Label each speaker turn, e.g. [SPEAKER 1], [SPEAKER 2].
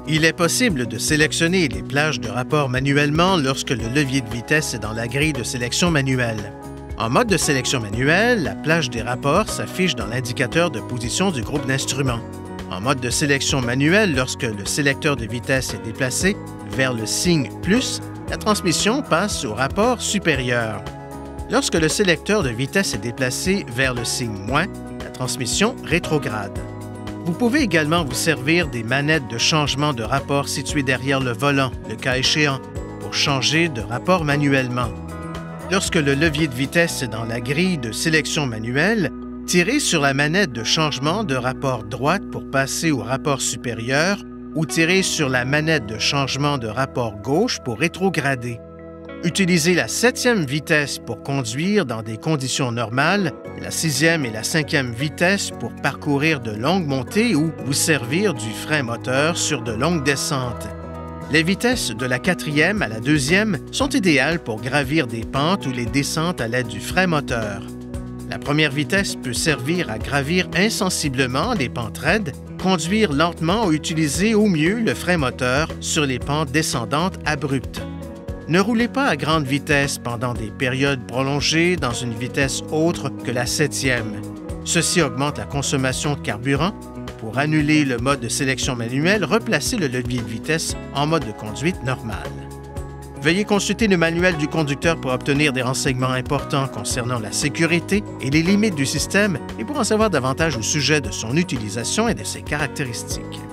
[SPEAKER 1] Il est possible de sélectionner les plages de rapport manuellement lorsque le levier de vitesse est dans la grille de sélection manuelle. En mode de sélection manuelle, la plage des rapports s'affiche dans l'indicateur de position du groupe d'instruments. En mode de sélection manuelle, lorsque le sélecteur de vitesse est déplacé vers le signe « plus », la transmission passe au rapport supérieur. Lorsque le sélecteur de vitesse est déplacé vers le signe « moins », la transmission rétrograde. Vous pouvez également vous servir des manettes de changement de rapport situées derrière le volant, le cas échéant, pour changer de rapport manuellement. Lorsque le levier de vitesse est dans la grille de sélection manuelle, tirez sur la manette de changement de rapport droite pour passer au rapport supérieur ou tirez sur la manette de changement de rapport gauche pour rétrograder. Utilisez la 7e vitesse pour conduire dans des conditions normales, la 6e et la 5e vitesse pour parcourir de longues montées ou vous servir du frein moteur sur de longues descentes. Les vitesses de la 4e à la 2e sont idéales pour gravir des pentes ou les descentes à l'aide du frein moteur. La première vitesse peut servir à gravir insensiblement les pentes raides, conduire lentement ou utiliser au mieux le frein moteur sur les pentes descendantes abruptes. Ne roulez pas à grande vitesse pendant des périodes prolongées dans une vitesse autre que la 7e. Ceci augmente la consommation de carburant. Pour annuler le mode de sélection manuelle, replacez le levier de vitesse en mode de conduite normale. Veuillez consulter le manuel du conducteur pour obtenir des renseignements importants concernant la sécurité et les limites du système et pour en savoir davantage au sujet de son utilisation et de ses caractéristiques.